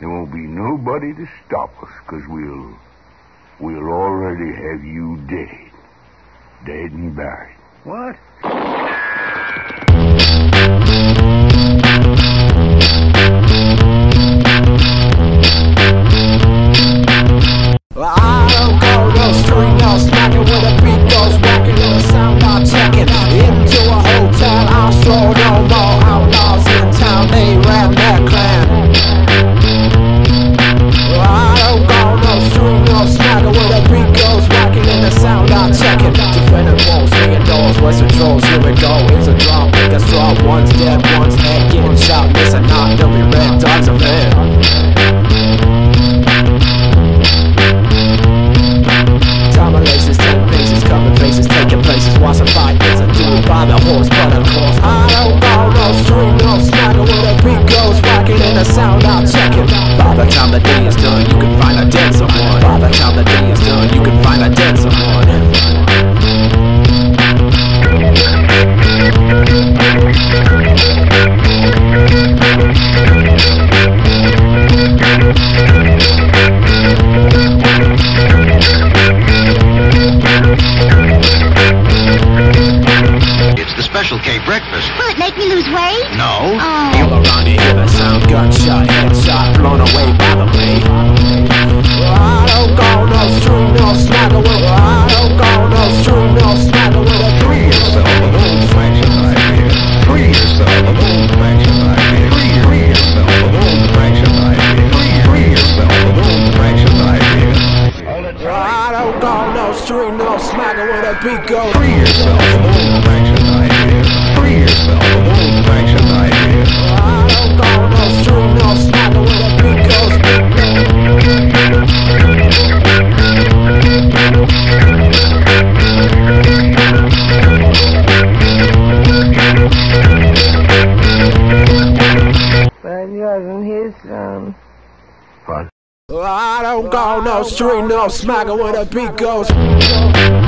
There won't be nobody to stop us, 'cause we'll already have you dead. Dead and buried. What? Well, I don't go no street, no smacking with a beat goes rocking and the sound I'm checking into a hotel. I'll stroll, no more outlaws in town, they ran their clan. Well, I don't go no street, no smacking with a beat goes rocking and the sound I'm checking. Defending walls, swinging doors, western trolls, here we go. Here's a drum, make a straw, one's dead, one's head getting shot, missing not, there'll be red dogs of men. Laces, 10 paces, covered faces, taking places, watching fight, it's a duel by the horse, but of course I don't go no street, no smacking with a beat goes rocking and the sound I'm checking. By the time the day is done, you can find a dead someone. By the time the day is done, you can find a dead someone. Special K breakfast. Will it make me lose weight? No. Oh. All around you hear the sound, gunshot, headshot, blown away by the way. Well, I don't go no street, no smacking with. Well, I don't go no street, no smacking with a 3 years to all the moon fractions I did. 3 years to all the moon fractions I did. 3 years to all the moon fractions I did. 3 years to all the moon fractions I did. Well, I don't go no street, no smacking with a beat goes. 3 years to all the moon fractions I did. 3 years to all the moon fractions I did. Well, I don't go no street, no smacking with a beat goes. But yours his Fun. Well, I don't go no street, no smacking with a beat goes.